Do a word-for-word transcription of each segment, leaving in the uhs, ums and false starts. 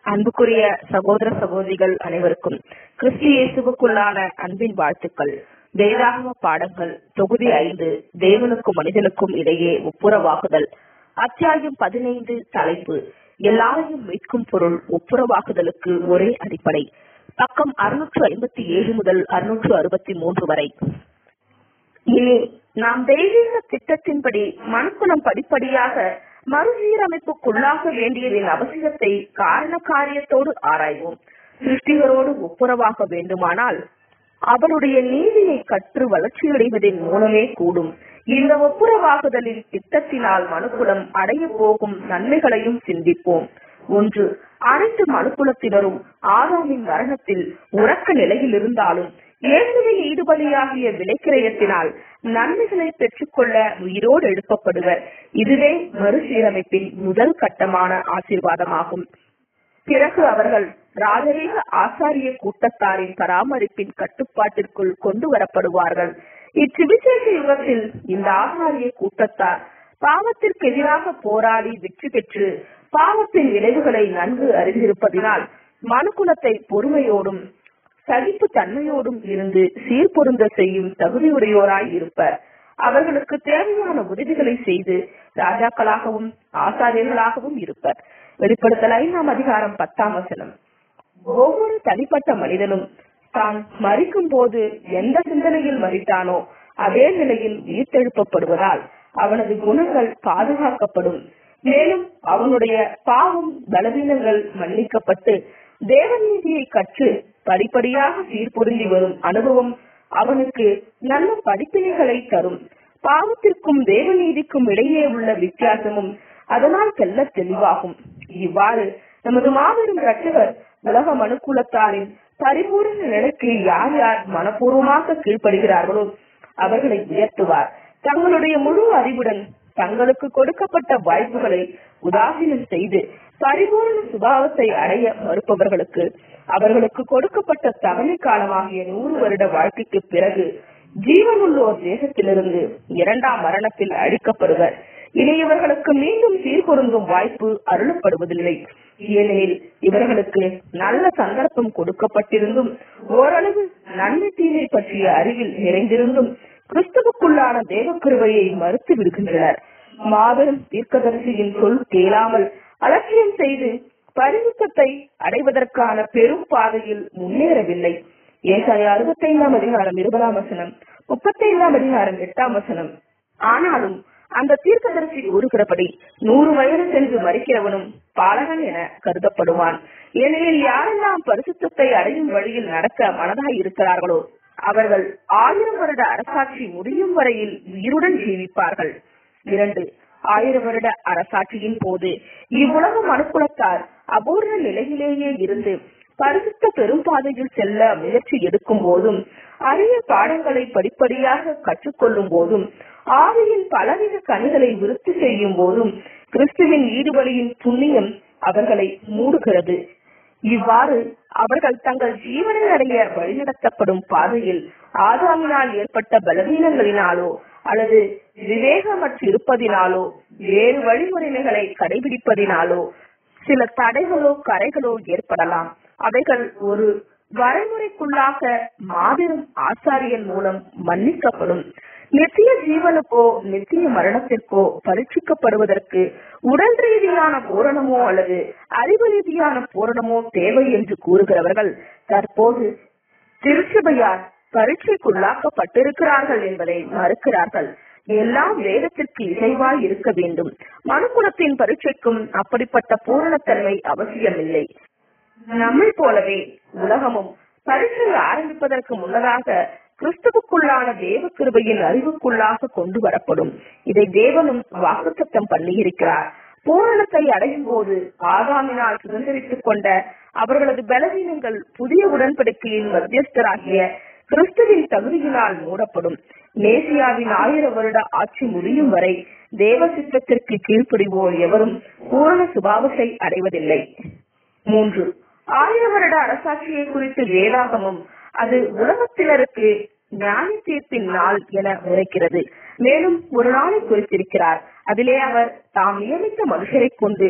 அன்புக்குரிய சகோதர சகோதரிகள் அனைவருக்கும் கிறிஸ்து இயேசுவுக்குள்ளான அன்பின் வாழ்த்துக்கள். வேதாகம பாடங்கள் தொகுதி ஐந்து, தேவனுக்கும் மனிதனுக்கும் இடையே ஒப்புரவாகுதல். அத்தியாயம் பதினைந்து. தலைப்பு: எல்லாரையும் மீட்கும் பொருள் ஒப்புரவாகுதலுக்கு ஒரே அடிப்படை. பக்கம் அறுநூற்று ஐம்பத்தி ஏழு முதல் அறுநூற்று அறுபத்தி மூன்று வரை. இனி நாம் தெய்வீக திட்டத்தின்படி மனுக்குலம் படிப்படியாக மறுசீரமைப்புக்குள்ளாக வேண்டியதின் அவசியத்தை காரண காரியத்தோடு ஆராய்வோம். சிருஷ்டிகரோடு ஒப்புரவாக வேண்டுமானால் அவருடைய நீதியை கற்று வளர்ச்சியடைவதன் மூலமே கூடும். இந்த ஒப்புரவாகுதலின் திட்டத்தினால் மனுக்குலம் அடைய போகும் நன்மைகளையும் சிந்திப்போம். ஒன்று, அனைத்து மனுக்குலத்தினரும் ஆதாமின் மரணத்தில் உறக்க நிலையில் இருந்தாலும் இயேசுவின் ஈடுபலியாகிய விலைக்கிரயத்தினால் நன்மைகளை பெற்றுக்கொள்ள உயிரோடு எழுப்பப்படுவர். இதுவே மறுசீரமைப்பின் முதல் கட்டமான ஆசீர்வாதமாகும். பிறகு அவர்கள் ராஜரீக ஆசாரிய கூட்டத்தாரின் பராமரிப்பின் கட்டுப்பாட்டிற்குள் கொண்டு வரப்படுவார்கள். இச்சுவிசேஷ யுகத்தில் இந்த ஆசாரிய கூட்டத்தார் பாவத்திற்கு எதிராக போராடி வெற்றி பெற்று பாவத்தின் விளைவுகளை நன்கு அறிந்திருப்பதினால் மனுக்குலத்தை பொறுமையோடும் சகிப்பு தன்மையோடும் இருந்து சீர்பொருந்த செய்யும் தகுதியுடையோராய் இருப்பர். அவர்களுக்கு தேவையான உதவிகளை செய்து ராஜாக்களாகவும் ஆசாரியர்களாகவும் இருப்பர். வெளிப்படுத்தல் ஐந்தாம் அதிகாரம் பத்தாம் வசனம். ஒவ்வொரு தனிப்பட்ட மனிதனும் தான் மரிக்கும் போது எந்த சிந்தனையில் மரித்தானோ அதே நிலையில் உயிர்த்தெழுப்பப்படுவதால் அவனது குணங்கள் பாதுகாக்கப்படும். மேலும் அவனுடைய பாவம் பலவீனங்கள் மன்னிக்கப்பட்டு தேவநீதியை கற்று படிப்படியாக சீர்பொருந்தி வரும் அனுபவம் அவனுக்கு நல்ல படிப்பினைகளை தரும். பாவத்திற்கும் தேவநீதிக்கும் இடையே உள்ள வித்தியாசமும் அதனால் தெல்ல தெளிவாகும். இவ்வாறு நமது மாபெரும் இரட்சகர் உலக மனுக்குலத்தாரின் பரிபூர்ண நிலைக்கு யார் யார் மனப்பூர்வமாக கீழ்ப்படுகிறார்களோ அவர்களை உயர்த்துவார். தங்களுடைய முழு அறிவுடன் தங்களுக்கு கொடுக்கப்பட்ட வாய்ப்புகளை உதாசீனம் செய்து பரிபூர்ண சுபாவத்தை அடைய மறுப்பவர்களுக்கு அவர்களுக்கு கொடுக்கப்பட்ட தவணை காலமாகிய நூறு வருட வாழ்க்கைக்கு பிறகு ஜீவனுள்ளோர் தேசத்திலிருந்து இரண்டாம் மரணத்தில் அழிக்கப்படுவர். இனி இவர்களுக்கு மீண்டும் சீர்பொருந்தும் வாய்ப்பு அருளப்படுவதில்லை. ஏனெனில் இவர்களுக்கு நல்ல சந்தர்ப்பம் கொடுக்கப்பட்டிருந்தும் ஓரளவு நன்மை தீமை பற்றிய அறிவில் நிறைந்திருந்தும் கிறிஸ்துவுக்குள்ளான தேவ கிருபையை மறுத்து விடுகின்றனர். மாபெரும் தீர்க்கதரிசியின் சொல் கேளாமல் அலட்சியம் செய்து பரிசுத்தத்தை அடைவதற்கான பெரும் பாதையில் முன்னேறவில்லை. ஏசாயா அறுபத்தி ஐந்தாம் அதிகாரம் இருபதாம் வசனம், முப்பத்தி ஐந்தாம் அதிகாரம் எட்டாம் வசனம். ஆனாலும் அந்த தீர்க்கதரிசி கூறுகிறபடி நூறு வயது சென்று மறிக்கிறவனும் பாலகன் என கருதப்படுவான். ஏனெனில் யாரெல்லாம் பரிசுத்தத்தை அடையும் வழியில் நடக்க மனதாய் இருக்கிறார்களோ அவர்கள் ஆயிரம் வருட அரசாட்சி முடியும் வரையில் உயிருடன் ஜீவிப்பார்கள். இரண்டு, ஆயிரம் வருட அரசாட்சியின் போது இவ்வுலக மனுக்குலத்தார் அபூர்ண நிலையிலேயே இருந்து பரிசுத்த பெரும் பாதையில் செல்ல முயற்சி எடுக்கும் போதும் அரிய பாடங்களை படிப்படியாக கற்றுக்கொள்ளும் போதும் ஆவியின் பலவித கனிகளை விருத்தி செய்யும் போதும் கிறிஸ்துவின் ஈடுபலியின் புண்ணியம் அவர்களை மூடுகிறது. இவ்வாறு அவர்கள் தங்கள் ஜீவனை அடைய வழிநடத்தப்படும் பாதையில் ஆதாமினால் ஏற்பட்ட பலவீனங்களினாலோ அல்லது விவேகமற்று இருப்பதினாலோ வேறு வழிமுறைகளை கடைபிடிப்பதினாலோ சில தடைகளோ கரைகளோ ஏற்படலாம். அவைகள் ஒரு வரைமுறைக்குள்ளாக மாபெரும் ஆசாரியன் மூலம் மன்னிக்கப்படும். நித்திய ஜீவனுக்கோ நித்திய மரணத்திற்கோ பரீட்சிக்கப்படுவதற்கு உடல் ரீதியான பூரணமோ அல்லது அறிவு ரீதியான பூரணமோ தேவை என்று கூறுகிறவர்கள் தற்போது திருச்சபையார் பரீட்சைக்குள்ளாக்கப்பட்டிருக்கிறார்கள் என்பதை மறுக்கிறார்கள். எல்லாம் வேதத்திற்கு இசைவாய் இருக்க வேண்டும். மனுக்குலத்தின் பரீட்சைக்கும் அப்படிப்பட்ட பூரணத்தன்மை அவசியமில்லை. நம்மை போலவே உலகமும் பரீட்சை ஆரம்பிப்பதற்கு முன்னதாக கிறிஸ்துவுக்குள்ளான தேவ கிருபையின் அறிவுக்குள்ளாக கொண்டு வரப்படும். இதை தேவனும் வாக்குத்தத்தம் பண்ணியிருக்கிறார். பூரணத்தை அடையும் போது ஆதாமினால் சுதந்திரித்துக் கொண்ட அவர்களது பலவீனங்கள் புதிய உடன்படிக்கையின் மத்தியஸ்தராகிய கிறிஸ்துவின் தகுதியினால் மூடப்படும். மேசியாவின் ஆயிரம் வருட ஆட்சி முடியும் வரை தேவ சித்தத்திற்கு கீழ்ப்படிவோர் எவரும் பூரண சுபாவத்தை அடைவதில்லை. மூன்று, ஆயிரம் வருட அரசாட்சியை குறித்து வேதாகமும் அது உலகத்தினருக்கு நியாய தீர்ப்பின் நாள் என உரைக்கிறது. மேலும் ஒரு நாளை குறித்திருக்கிறார். அதிலே அவர் தாம் நியமித்த மனுஷரை கொண்டு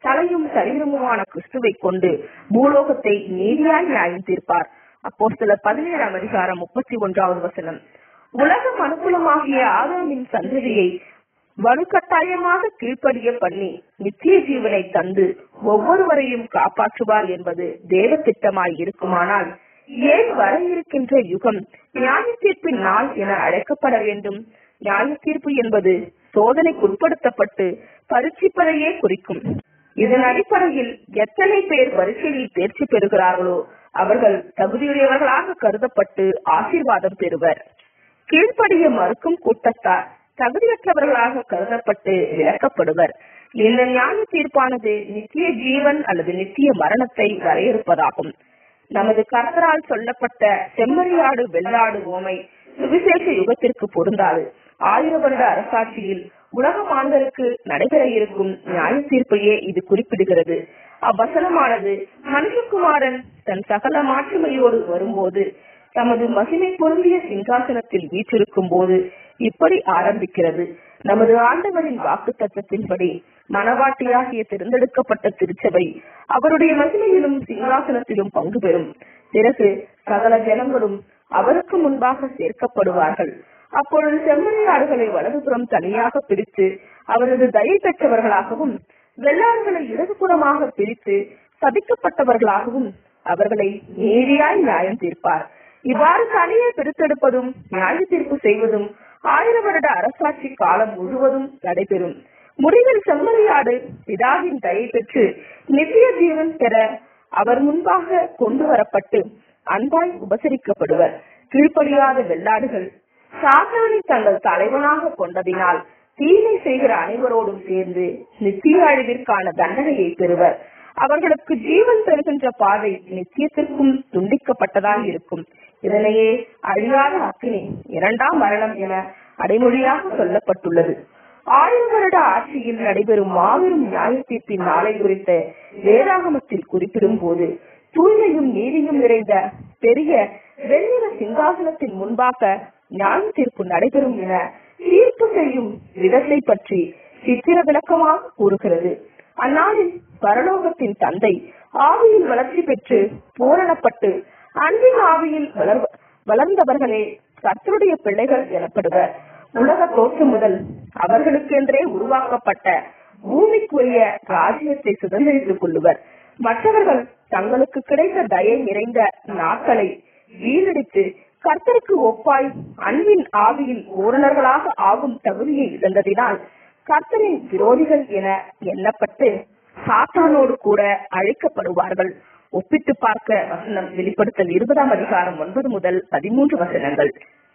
தலையும் சரீரமுமான கிறிஸ்துவை கொண்டு பூலோகத்தை நீதியாய் நியாயம் தீர்ப்பார். அப்போஸ்தலர் பதினேழாம் அதிகாரம் முப்பத்தி ஒன்றாவது வசனம். உலக மனுக்குலமாகிய ஆதாமின் சந்ததியை வலுக்கட்டாயமாக கீழ்ப்படிய பண்ணி நித்திய ஜீவனை தந்து ஒவ்வொருவரையும் காப்பாற்றுவார் என்பது தேவ திட்டமாய் இருக்குமானால் ஏன் வர இருக்கின்ற யுகம் நியாய தீர்ப்பின் நாள் என அழைக்கப்பட வேண்டும்? நியாய தீர்ப்பு என்பது சோதனைக்குட்படுத்தப்பட்டு பரீட்சிப்பதையே குறிக்கும். இதன் அடிப்படையில் எத்தனை பேர் பரீட்சையில் தேர்ச்சி பெறுகிறார்களோ அவர்கள் தகுதியுடையவர்களாக கருதப்பட்டு ஆசீர்வாதம் பெறுவர். கீழ்ப்படிய மறுக்கும் கூட்டத்தார் தகுதியற்றவர்களாக கருதப்பட்டு விலக்கப்படுவர். இந்த நியாய தீர்ப்பானது நித்திய ஜீவன் அல்லது நித்திய மரணத்தை வரையறுப்பதாகும். நமது கர்த்தரால் சொல்லப்பட்ட செம்மறியாடு வெள்ளாடு ஓமை சுவிசேஷ யுகத்திற்கு பொருந்தாது. ஆயிரம் வருட அரசாட்சியில் உலக மாந்தருக்கு நடைபெற இருக்கும் நியாய தீர்ப்பையே இது குறிப்பிடுகிறது. அவ்வசனமானது மனுஷகுமாரன் தன் சகல மாற்றுமையோடு வரும்போது தமது மகிமை பொருந்திய சிங்காசனத்தில் வீற்றிருக்கும் போது இப்படி ஆரம்பிக்கிறது. நமது ஆண்டவரின் வாக்கு தத்தத்தின்படி மனவாட்டியாகிய தேர்ந்தெடுக்கப்பட்ட திருச்சபை அவருடைய மகிமையிலும் சிங்காசனத்திலும் பங்கு பெறும். பிறகு சகல ஜனங்களும் அவருக்கு முன்பாக சேர்க்கப்படுவார்கள். அப்பொழுது செம்மறியாடுகளை வலதுபுறம் தனியாக பிரித்து அவரது தயை பெற்றவர்களாகவும் வெள்ளாடுகளை இடதுபுறமாக பிரித்து சபிக்கப்பட்டவர்களாகவும் அவர்களை நீதியாய் நியாயம் தீர்ப்பார். இவ்வாறு தனியே பிரித்தெடுப்பதும் நியாய தீர்ப்பு செய்வதும் ஆயிரம் வருட அரசாட்சி காலம் முழுவதும் நடைபெறும். முடிவில் செம்மறியாடு பிதாவின் தயை பெற்று நித்திய ஜீவன் பெற அவர் முன்பாக கொண்டு வரப்பட்டு அன்பாய் உபசரிக்கப்படுவர். கீழ்ப்படியாத வெள்ளாடுகள் சாத்தானை தங்கள் தலைவனாக கொண்டதினால் தீமை செய்கிற அனைவரோடும் சேர்ந்து நித்திய அழிவிற்கான தண்டனையை பெறுவர். அவர்களுக்கு ஜீவன் பெறுகின்ற பாதை நித்தியத்திற்கும் துண்டிக்கப்பட்டதாக இருக்கும். இதனையே அழியாத அக்கினி இரண்டாம் மரணம் என அடைமொழியாக சொல்லப்பட்டுள்ளது. ஆயிரம் வருட ஆட்சியில் நடைபெறும் மாபெரும் நியாய தீர்ப்பின் நாளை குறித்த வேதாகமத்தில் குறிப்பிடும் போது தூய்மையும் நீதியும் நிறைந்த பெரிய வெண்ணிற சிங்காசனத்தின் முன்பாக நியாய தீர்ப்பு நடைபெறும் என தீர்ப்பு செய்யும் விதத்தை பற்றி சித்திர விளக்கமாக கூறுகிறது. அந்நாளில் பரலோகத்தின் தந்தை ஆவியில் வளர்ச்சி பெற்று பூரணப்பட்டு அன்பின் ஆவியில் வளர் வளர்ந்தவர்களே கர்த்தருடைய பிள்ளைகள் எனப்படுவர். உலக தோற்று முதல் அவர்களுக்கென்றே உருவாக்கப்பட்ட பூமிக்குரிய ராஜ்யத்தை சுதந்திரித்துக் கொள்ளுவர். மற்றவர்கள் தங்களுக்கு கிடைத்த தயை நிறைந்த நாட்களை வீணடித்து கர்த்தருக்கு ஒப்பாய் அன்பின் ஆவியில் பூரணர்களாக ஆகும் தகுதியை இழந்ததினால் கர்த்தரின் விரோதிகள் என எண்ணப்பட்டு சாத்தானோடு கூட அழைக்கப்படுவார்கள். ஒப்பிட்டு பார்க்க வசனம் வெளிப்படுத்தல் இருபதாம் அதிகாரம் ஒன்பது முதல் பதிமூன்று வசனங்கள்.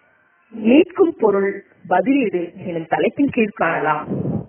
மீட்கும் பொருள் பதிலீடு எனும் தலைப்பின் கீழ் காணலாம்.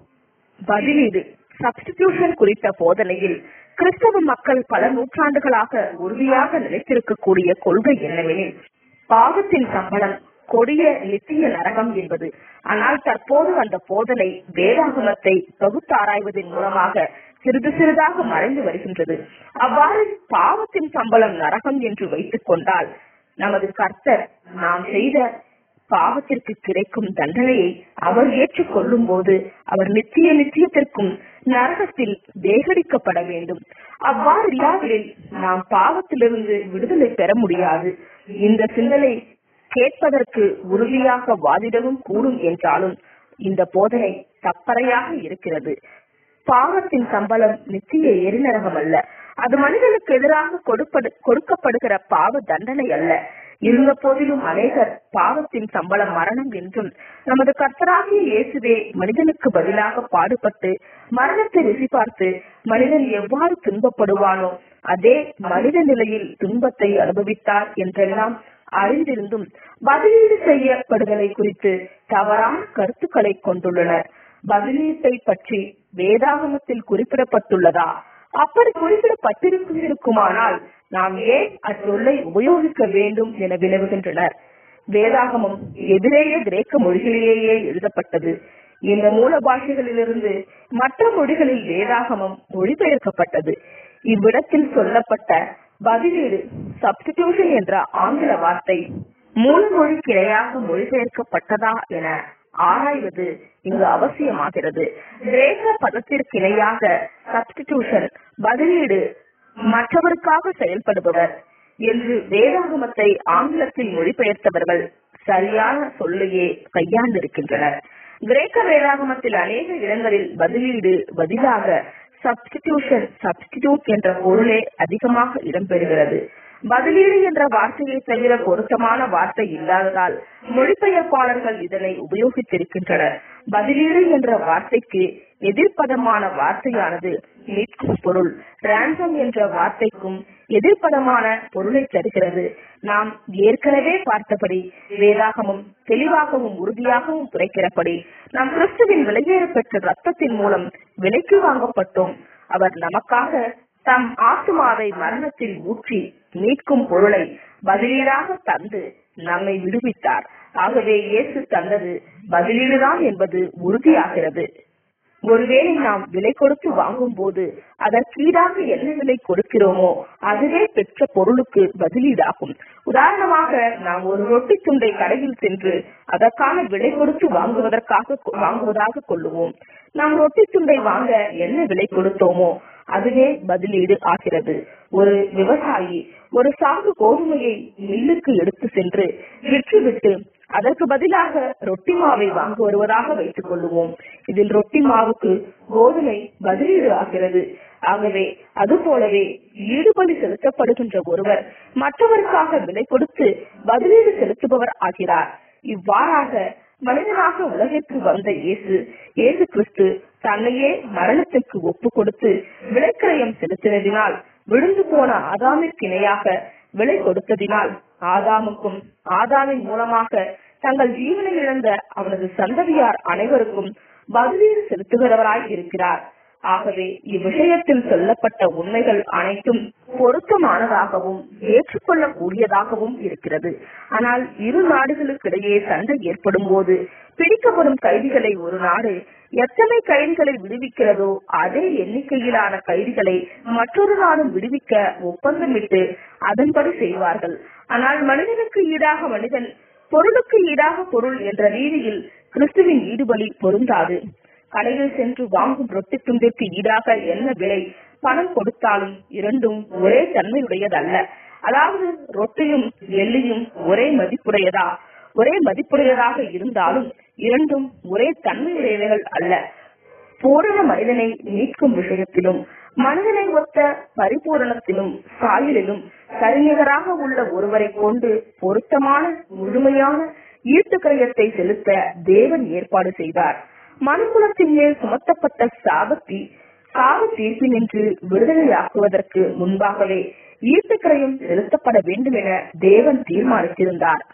பதிலீடு சப்ஸ்டிடியூஷன் குறித்த போதனையில் கிறிஸ்தவ மக்கள் பல நூற்றாண்டுகளாக உறுதியாக நிலைத்திருக்கக்கூடிய கொள்கை என்னவெனில் பாவத்தின் சம்பளம் கொடிய நித்திய நரகம் என்பது. ஆனால் தற்போது அந்த போதனை வேதாகமத்தை பகுத்தாராய்வதன் மூலமாக சிறிது சிறிதாக மறைந்து வருகின்றது. அவ்வாறு பாவத்தின் சம்பளம் நரகம் என்று வைத்துக் கொண்டால் நமது கர்த்தர் நாம் செய்த பாவத்திற்கு கிடைக்கும் தண்டனையை அவர் ஏற்றுக் கொள்ளும் போது அவர் நித்திய நித்தியத்திற்கும் நரகத்தில் வேகடிக்கப்பட வேண்டும். அவ்வாறு இல்லாவிடில் நாம் பாவத்திலிருந்து விடுதலை பெற முடியாது. இந்த சிந்தனை கேட்பதற்கு உறுதியாக வாதிடவும் கூடும் என்றாலும் இந்த போதனை தப்பறையாக இருக்கிறது. பாவத்தின் சம்பளம் நித்திய எரிநரகம் அல்ல. அது மனிதனுக்கு எதிராக கொடுக்கப்படுகிற பாவ தண்டனை அல்ல. இருந்த போதிலும் அநேகர் பாவத்தின் சம்பளம் மரணம் என்றும் நமது கர்த்தராகிய இயேசுவே மனிதனுக்கு பதிலாக பாடுபட்டு மரணத்தை ருசி பார்த்து மனிதன் எவ்வாறு துன்பப்படுவானோ அதே மனித நிலையில் துன்பத்தை அனுபவித்தார் என்றெல்லாம் அறிந்திருந்தும் பதிலீடு செய்யப்படுதலை குறித்து தவறான கருத்துக்களை கொண்டுள்ளனர். பதிலீட்டை பற்றி வேதாகமத்தில் குறிப்பிடப்பட்டுள்ளதா? அப்படி குறிப்பிடப்பட்டிருக்குமானால் நாம் ஏன் அச்சொல்லை உபயோகிக்க வேண்டும் என வினவுகின்றனர். வேதாகமம் எதிரேய கிரேக்க மொழிகளிலேயே எழுதப்பட்டது. இந்த மூல பாஷைகளிலிருந்து மற்ற மொழிகளில் வேதாகமம் மொழிபெயர்க்கப்பட்டது. இவ்விடத்தில் சொல்லப்பட்ட பதிலீடு சப்ஸ்டிடியூஷன் என்ற ஆங்கில வார்த்தை மூல மொழி கிளையாக மொழிபெயர்க்கப்பட்டதா என ஆராய்வது இங்கு அவசியமாகிறது. கிரேக்க பதத்திற்கு இணையாக சப்ஸ்டிடியூஷன், பதிலீடு, மற்றவருக்காக செயல்படுபவர் என்று வேதாகமத்தை ஆங்கிலத்தில் மொழிபெயர்த்தவர்கள் சரியான சொல்லையே கையாண்டிருக்கின்றனர். கிரேக்க வேதாகமத்தில் அநேக இடங்களில் பதிலீடு பதிலாக சப்ஸ்டிடியூஷன், சப்ஸ்டிடியூட் என்ற பொருளே அதிகமாக இடம்பெறுகிறது. பதிலீடு என்ற வார்த்தையை தவிர பொருத்தமான வார்த்தை இல்லாததால் மொழிபெயர்ப்பாளர்கள் இதனை உபயோகித்திருக்கின்றனர். பதிலீடு என்ற வார்த்தைக்கு எதிர்ப்பதமான வார்த்தையானது மீட்கும் பொருள். ரான்சம் என்ற வார்த்தைக்கும் எதிர்ப்பதமான பொருளை தருகிறது. நாம் ஏற்கனவே பார்த்தபடி வேதாகமும் தெளிவாகவும் உறுதியாகவும் குறைக்கிறபடி நாம் கிறிஸ்துவின் விலையேற பெற்ற ரத்தத்தின் மூலம் விலைக்கு வாங்கப்பட்டோம். அவர் நமக்காக தம் ஆத்துமாவை மரணத்தில் ஊற்றி மீட்கும் பொருளை பதிலீடாக தந்து நம்மை விடுவித்தார். ஆகவே இயேசு தந்தது பதிலீடுதான் என்பது உறுதியாகிறது. ஒருவேளை நாம் விலை கொடுத்து வாங்கும் போது அதற்கீடாக என்ன விலை கொடுக்கிறோமோ அதுவே பெற்ற பொருளுக்கு பதிலீடாகும். உதாரணமாக, நாம் ஒரு ரொட்டி துண்டை கடையில் சென்று அதற்கான விலை கொடுத்து வாங்குவதற்காக வாங்குவதாக கொள்ளுவோம். நாம் ரொட்டி துண்டை வாங்க என்ன விலை கொடுத்தோமோ அதுவே பதிலீடு ஆகிறது. ஒரு விவசாயி ஒரு சாகு கோதுமையை மில்லுக்கு எடுத்து சென்று விற்றுவிட்டு அதற்கு பதிலாக ரொட்டி மாவை வாங்க வருவதாக வைத்துக் கொள்ளுவோம். இதில் ரொட்டி மாவுக்கு கோதுமை பதிலீடு ஆகிறது. ஆகவே அது போலவே ஈடுபடி செலுத்தப்படுகின்ற ஒருவர் மற்றவருக்காக விலை கொடுத்து பதிலீடு செலுத்துபவர் ஆகிறார். இவ்வாறாக மனிதனாக உலகிற்கு வந்த இயேசு இயேசு கிறிஸ்து தன்னையே மரணத்திற்கு ஒப்பு கொடுத்து விலைக்கிரயம் செலுத்தினதினால், விழுந்து போன ஆதாமிற்கு இணையாக விலை கொடுத்ததினால், ஆதாமுக்கும் ஆதாமின் மூலமாக தங்கள் ஜீவனை இழந்த அவனது சந்ததியார் அனைவருக்கும் பதிலீடு செலுத்துகிறவராய் இருக்கிறார். ஆகவே இவ்விஷயத்தில் சொல்லப்பட்ட உண்மைகள் அனைத்தும் பொருத்தமானதாகவும் ஏற்றுக்கொள்ளக்கூடியதாகவும் இருக்கிறது. ஆனால் இரு நாடுகளுக்கிடையே சண்டை ஏற்படும் போது பிடிக்கப்படும் கைதிகளை ஒரு நாடு எத்தனை கைதிகளை விடுவிக்கிறதோ அதே எண்ணிக்கையிலான கைதிகளை மற்றொரு நாடும் விடுவிக்க ஒப்பந்தமிட்டு அதன்படி செய்வார்கள். ஆனால் மனிதனுக்கு ஈடாக மனிதன், பொருளுக்கு ஈடாக பொருள் என்ற ரீதியில் கிறிஸ்துவின் ஈடுபலி பொருந்தாது. கடையில் சென்று வாங்கும் ரொட்டி துண்டிற்கு ஈடாக என்ன விலை பணம் கொடுத்தாலும் இரண்டும் ஒரே தன்மையுடையதல்ல. அதாவது ரொட்டியும் எள்ளியும் ஒரே மதிப்புடையதா ஒரே மதிப்புடையதாக இருந்தாலும் இரண்டும் ஒரே தன்மையுடையவைகள் அல்ல. பூரண மனிதனை மீட்கும் விஷயத்திலும் மனிதனை ஒத்த பரிபூரணத்திலும் சாயலிலும் சரிநிகராக உள்ள ஒருவரை கொண்டு பொருத்தமான முழுமையான ஈட்டு கிரயத்தை செலுத்த தேவன் ஏற்பாடு செய்தார். மனுக்குலத்தின் மேல் சுமத்தப்பட்ட சாபத்தி சாப தீர்ப்பினின்று விடுதலையாக்குவதற்கு முன்பாகவே ஈட்டுக்கிரயம் செலுத்தப்பட வேண்டும் என தேவன் தீர்மானித்திருந்தார்.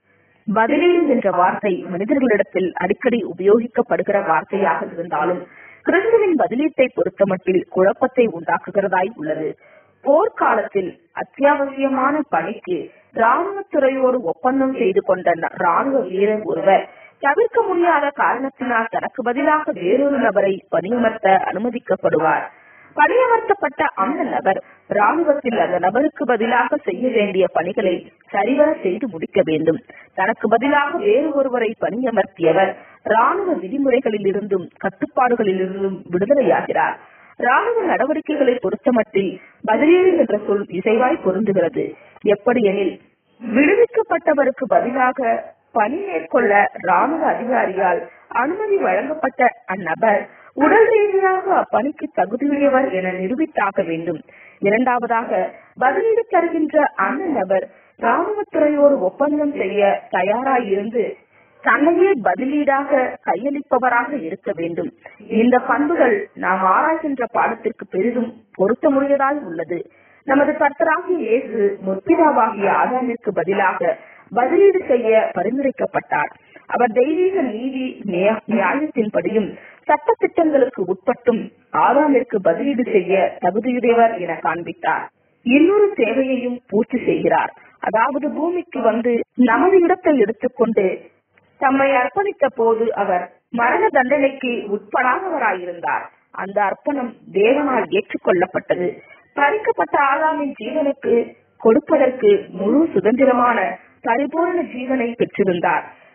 பதிலீடு என்ற வார்த்தை மனிதர்களிடத்தில் அடிக்கடி உபயோகிக்கப்படுகிற வார்த்தையாக இருந்தாலும் கிறிஸ்துவின் பதிலீட்டை பொறுத்தமட்டில் குழப்பத்தை உண்டாக்குகிறதாய் உள்ளது. போர்க்காலத்தில் அத்தியாவசியமான பணிக்கு ராணுவத்துறையோடு ஒப்பந்தம் செய்து கொண்ட ராணுவ வீரர் ஒருவர் தவிர்க்க முடியாத காரணத்தினால் தனக்கு பதிலாக வேறொரு நபரை பணியமர்த்த அனுமதிக்கப்படுவார். பணியமர்த்தப்பட்ட அந்த நபர் ராணுவத்தில் அந்த நபருக்கு பதிலாக செய்ய வேண்டிய பணிகளை சரிவர செய்து முடிக்க வேண்டும். தனக்கு பதிலாக வேறு ஒருவரை பணியமர்த்தியவர் ராணுவ விதிமுறைகளில் இருந்தும் கட்டுப்பாடுகளில் இருந்தும் விடுதலையாகிறார். ராணுவ நடவடிக்கைகளை பொறுத்தமட்டில் பதிலீடு என்ற சொல் இசைவாய் பொருந்துகிறது. எப்படியெனில், விடுவிக்கப்பட்டவருக்கு பதிலாக பணி மேற்கொள்ள ராணுவ அதிகாரியால் அனுமதி வழங்கப்பட்ட அந்நபர் உடல் ரீதியாக அப்பணிக்கு தகுதியுடையவர் என நிரூபித்தாக வேண்டும். இரண்டாவதாக, பதிலீடு தருகின்ற அந்த நபர் ராணுவத்துறையோடு ஒப்பந்தம் செய்ய தயாராயிருந்து தன்னையே பதிலீடாக கையளிப்பவராக இருக்க வேண்டும். இந்த பண்புகள் நாம் ஆராய்கின்ற பாடத்திற்கு பெரிதும் பொருத்தமுடையதாய் உள்ளது. நமது கர்த்தராகிய இயேசு முற்பிதாவாகிய ஆதாமிற்கு பதிலாக பதிலீடு செய்ய பரிந்துரைக்கப்பட்டார். அவர் தெய்வீக நீதி நியாயத்தின்படியும் சட்ட திட்டங்களுக்கு உட்பட்டும் ஆதாமிற்கு பதிலீடு செய்ய தகுதியுடையவர் என காண்பித்தார். இன்னொரு தேவையையும் பூர்த்தி செய்கிறார். அதாவது, பூமிக்கு வந்து நமது இடத்தை எடுத்துக்கொண்டு தம்மை அர்ப்பணித்த போது அவர் மரண தண்டனைக்கு உட்படாதவராயிருந்தார். அந்த அர்ப்பணம் தேவனால் ஏற்றுக்கொள்ளப்பட்டது. பறிக்கப்பட்ட ஆதாமின் ஜீவனுக்கு கொடுப்பதற்கு முழு சுதந்திரமான பரிபூர்ண ஜீவனை பெற்றிருந்தார்.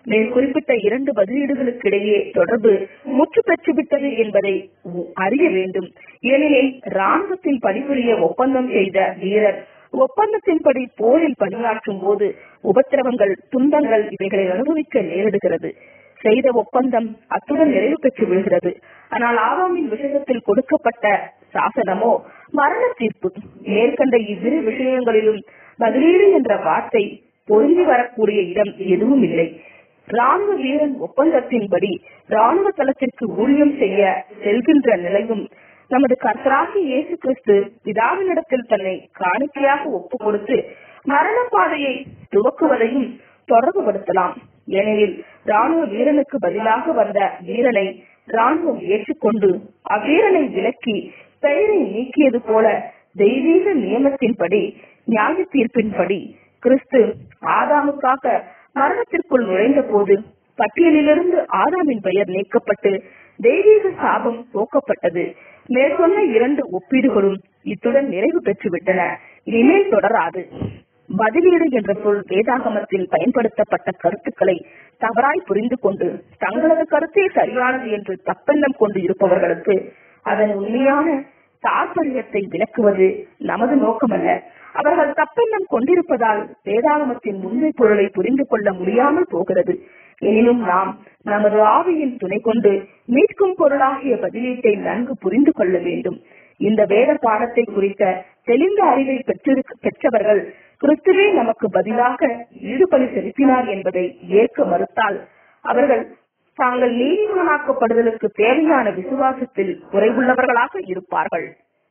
மேல் குறிப்பிட்ட இரண்டு பதிலீடுகளுக்கு இடையே தொடர்பு முற்று பெற்றுவிட்டது என்பதை அறிய வேண்டும். ஏனெனில் ராணுவத்தில் பணிபுரிய ஒப்பந்தம் செய்த வீரர் ஒப்பந்தத்தின்படி போரில் பணியாற்றும் போது உபத்திரவங்கள், துன்பங்கள் இவைகளை அனுபவிக்க நேரிடுகிறது. செய்த ஒப்பந்தம் அத்துடன் நிறைவு பெற்று விடுகிறது. ஆனால் ஆதாமின் விஷயத்தில் கொடுக்கப்பட்ட சாசனமோ மரண தீர்ப்பு. மேற்கண்ட இவ்விரு விஷயங்களிலும் பதிலீடு என்ற வார்த்தை பொருந்தி வரக்கூடிய இடம் எதுவும் இல்லை. ராணுவ வீரன் ஒப்பந்தத்தின்படி ராணுவ தளத்திற்கு ஊழியம் செய்ய செல்கின்ற நிலையும் நமது கர்த்தராகிய இயேசு கிறிஸ்து பிதாவினிடத்தில் தன்னை காணிக்கையாக ஒப்பு கொடுத்து மரண பாதையை துவக்குவதையும் தொடர்புபடுத்தலாம். ஏனெனில் ராணுவ வீரனுக்கு பதிலாக வந்த வீரனை ராணுவம் ஏற்றுக்கொண்டு அவ்வீரனை விலக்கி பெயரை நீக்கியது போல தெய்வீக நியமத்தின்படி, நியாய தீர்ப்பின்படி கிறிஸ்து ஆதாமுக்காக மரணத்திற்குள் நுழைந்த போது பட்டியலிலிருந்து ஆதாமின் பெயர் நீக்கப்பட்டு தெய்வீக சாபம் போக்கப்பட்டது. மேற்கொண்ட இரண்டு ஒப்பீடுகளும் இத்துடன் நிறைவு பெற்றுவிட்டன. இனிமேல் தொடராது. பதிலீடு என்ற சொல் வேதாகமத்தில் பயன்படுத்தப்பட்ட கருத்துக்களை தவறாய் புரிந்து கொண்டு தங்களது கருத்தே சரியானது என்று தப்பெண்ணம் கொண்டு இருப்பவர்களுக்கு அதன் உண்மையான தாற்பயத்தை விளக்குவது நமது நோக்கமல்ல. அவர்கள் தப்பெண்ணம் கொண்டிருப்பதால் வேதாகமத்தின் உண்மை பொருளை புரிந்து கொள்ள முடியாமல் போகிறது. எனினும் நாம் நமது ஆவியின் துணை கொண்டு மீட்கும் பொருளாகிய பதிலீட்டை நன்கு புரிந்து கொள்ள வேண்டும். இந்த வேத பாடத்தை குறித்த தெளிந்த அறிவை பெற்றவர்கள் கிறிஸ்துவே நமக்கு பதிலாக ஈடுபலி செலுத்தினார் என்பதை ஏற்க மறுத்தால் அவர்கள் தாங்கள் நீதிமானாக்கப்படுதலுக்கு தேவையான விசுவாசத்தில் குறைவுள்ளவர்களாக இருப்பார்கள்.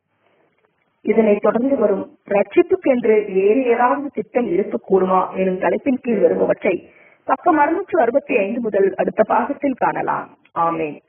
இதனை தொடர்ந்து வரும் ரட்சிப்புக்கென்று வேறு ஏதாவது திட்டம் இருக்கக்கூடுமா எனும் தலைப்பின் கீழ் வருபவற்றை பக்கம் அறுநூற்று அறுபத்தி ஐந்து முதல் அடுத்த பாகத்தில் காணலாம். ஆமேன்.